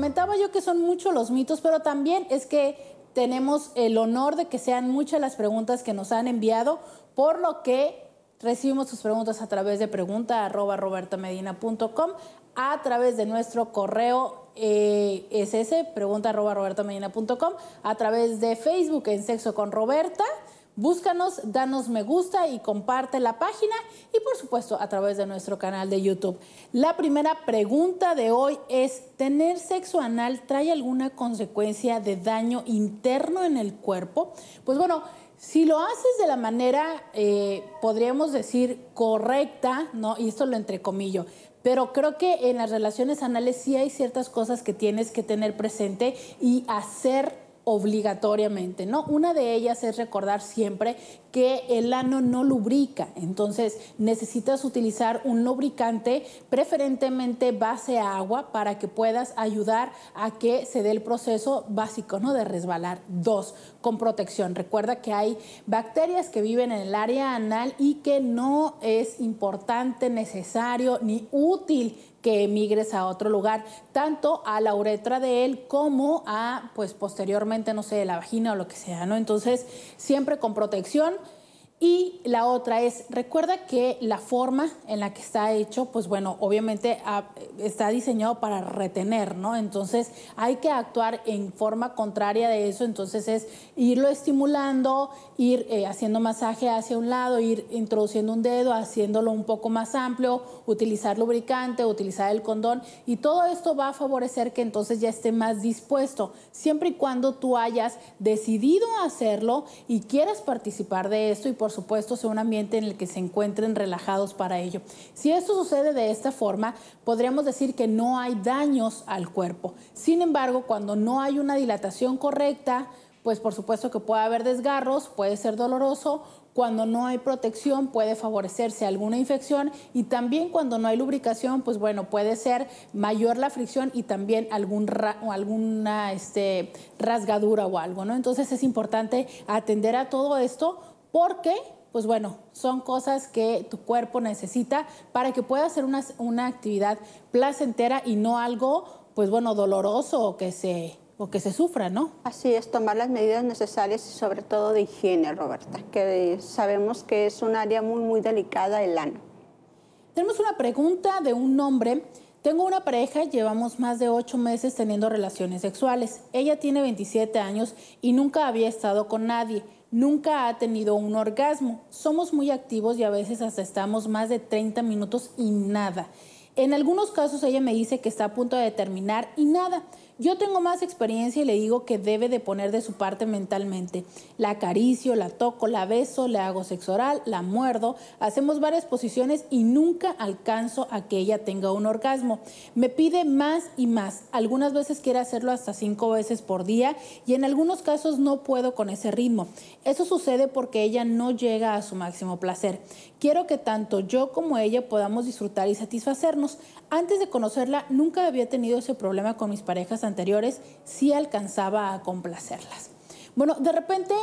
comentaba yo que son muchos los mitos, pero también es que tenemos el honor de que sean muchas las preguntas que nos han enviado, por lo que recibimos sus preguntas a través de pregunta@robertamedina.com, a través de nuestro correo pregunta@robertamedina.com, a través de Facebook en Sexo con Roberta. Búscanos, danos me gusta y comparte la página, y por supuesto a través de nuestro canal de YouTube. La primera pregunta de hoy es: ¿tener sexo anal trae alguna consecuencia de daño interno en el cuerpo? Pues bueno, si lo haces de la manera, podríamos decir, correcta, ¿no? Y esto lo entrecomillo, pero creo que en las relaciones anales sí hay ciertas cosas que tienes que tener presente y hacer obligatoriamente, ¿no? Una de ellas es recordar siempre que el ano no lubrica, entonces necesitas utilizar un lubricante, preferentemente base a agua, para que puedas ayudar a que se dé el proceso básico, ¿no?, de resbalar. 2, con protección. Recuerda que hay bacterias que viven en el área anal y que no es importante, necesario ni útil que emigres a otro lugar, tanto a la uretra de él como a, pues posteriormente, no sé, la vagina o lo que sea, ¿no? Entonces, siempre con protección. Y la otra es, recuerda que la forma en la que está hecho, pues bueno, obviamente está diseñado para retener, ¿no? Entonces hay que actuar en forma contraria de eso, entonces es irlo estimulando, ir haciendo masaje hacia un lado, ir introduciendo un dedo, haciéndolo un poco más amplio, utilizar lubricante, utilizar el condón, y todo esto va a favorecer que entonces ya esté más dispuesto, siempre y cuando tú hayas decidido hacerlo y quieras participar de esto, y por supuesto sea un ambiente en el que se encuentren relajados para ello. Si esto sucede de esta forma, podríamos decir que no hay daños al cuerpo. Sin embargo, cuando no hay una dilatación correcta, pues por supuesto que puede haber desgarros, puede ser doloroso. Cuando no hay protección, puede favorecerse alguna infección, y también cuando no hay lubricación, pues bueno, puede ser mayor la fricción y también alguna rasgadura o algo, ¿no? Entonces es importante atender a todo esto, porque, pues bueno, son cosas que tu cuerpo necesita para que pueda hacer una actividad placentera y no algo, pues bueno, doloroso o que se sufra, ¿no? Así es, tomar las medidas necesarias y sobre todo de higiene, Roberta, que sabemos que es un área muy, muy delicada el ano. Tenemos una pregunta de un hombre. Tengo una pareja, llevamos más de 8 meses teniendo relaciones sexuales. Ella tiene 27 años y nunca había estado con nadie. Nunca ha tenido un orgasmo. Somos muy activos y a veces hasta estamos más de 30 minutos y nada. En algunos casos ella me dice que está a punto de terminar y nada. Yo tengo más experiencia y le digo que debe de poner de su parte mentalmente. La acaricio, la toco, la beso, le hago sexo oral, la muerdo, hacemos varias posiciones y nunca alcanzo a que ella tenga un orgasmo. Me pide más y más. Algunas veces quiere hacerlo hasta 5 veces por día y en algunos casos no puedo con ese ritmo. Eso sucede porque ella no llega a su máximo placer. Quiero que tanto yo como ella podamos disfrutar y satisfacernos. Antes de conocerla, nunca había tenido ese problema con mis parejas anteriores, sí alcanzaba a complacerlas. Bueno, de repente,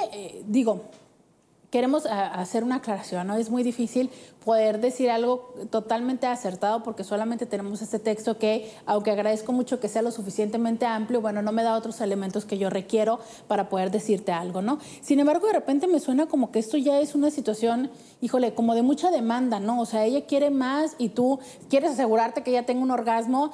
queremos hacer una aclaración, ¿no? Es muy difícil poder decir algo totalmente acertado porque solamente tenemos este texto que, aunque agradezco mucho que sea lo suficientemente amplio, bueno, no me da otros elementos que yo requiero para poder decirte algo, ¿no? Sin embargo, de repente me suena como que esto ya es una situación, híjole, como de mucha demanda, ¿no? O sea, ella quiere más y tú quieres asegurarte que ella tenga un orgasmo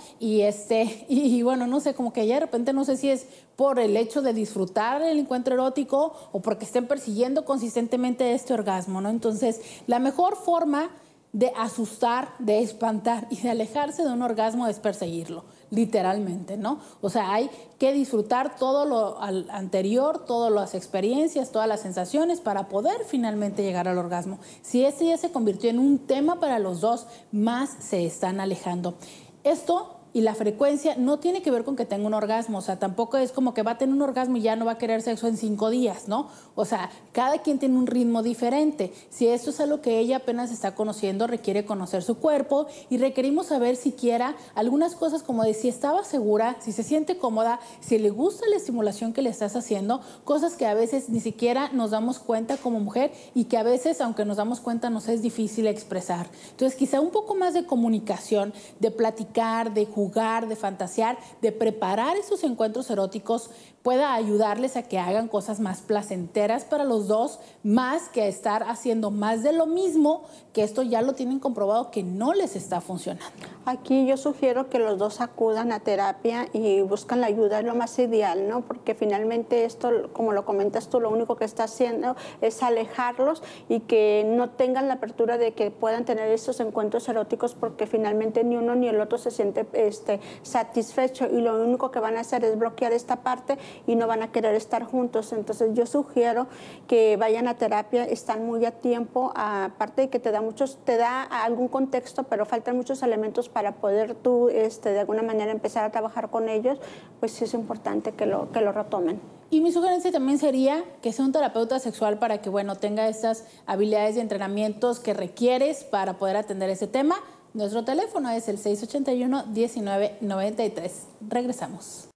y bueno, no sé, como que ella de repente no sé si es por el hecho de disfrutar el encuentro erótico o porque estén persiguiendo consistentemente este orgasmo, ¿no? Entonces, la mejor forma de asustar, de espantar y de alejarse de un orgasmo es perseguirlo, literalmente, ¿no? O sea, hay que disfrutar todo lo anterior, todas las experiencias, todas las sensaciones para poder finalmente llegar al orgasmo. Si este ya se convirtió en un tema para los dos, más se están alejando. Esto y la frecuencia no tiene que ver con que tenga un orgasmo, o sea, tampoco es como que va a tener un orgasmo y ya no va a querer sexo en 5 días, ¿no? O sea, cada quien tiene un ritmo diferente. Si esto es algo que ella apenas está conociendo, requiere conocer su cuerpo y requerimos saber siquiera algunas cosas como de si estaba segura, si se siente cómoda, si le gusta la estimulación que le estás haciendo, cosas que a veces ni siquiera nos damos cuenta como mujer y que a veces, aunque nos damos cuenta, nos es difícil expresar. Entonces, quizá un poco más de comunicación, de platicar, de jugar, jugar, de fantasear, de preparar esos encuentros eróticos pueda ayudarles a que hagan cosas más placenteras para los dos, más que estar haciendo más de lo mismo, que esto ya lo tienen comprobado que no les está funcionando. Aquí yo sugiero que los dos acudan a terapia y buscan la ayuda, es lo más ideal, ¿no? Porque finalmente esto, como lo comentas tú, lo único que está haciendo es alejarlos y que no tengan la apertura de que puedan tener estos encuentros eróticos, porque finalmente ni uno ni el otro se siente satisfecho, y lo único que van a hacer es bloquear esta parte y no van a querer estar juntos. Entonces yo sugiero que vayan a terapia, están muy a tiempo, aparte de que te da algún contexto, pero faltan muchos elementos para poder tú de alguna manera empezar a trabajar con ellos. Pues sí es importante que lo retomen. Y mi sugerencia también sería que sea un terapeuta sexual para que, bueno, tenga estas habilidades y entrenamientos que requieres para poder atender ese tema. Nuestro teléfono es el 681-1993. Regresamos.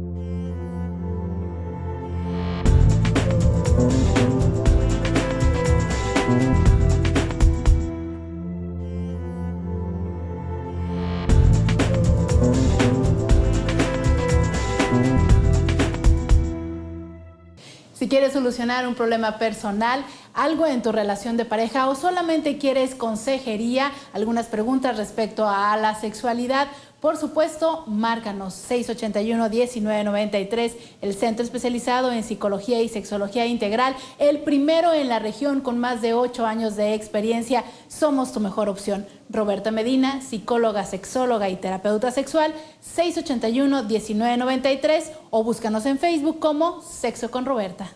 Si quieres solucionar un problema personal, algo en tu relación de pareja o solamente quieres consejería, algunas preguntas respecto a la sexualidad, por supuesto, márcanos 681-1993, el centro especializado en psicología y sexología integral, el primero en la región con más de 8 años de experiencia. Somos tu mejor opción. Roberta Medina, psicóloga, sexóloga y terapeuta sexual, 681-1993 o búscanos en Facebook como Sexo con Roberta.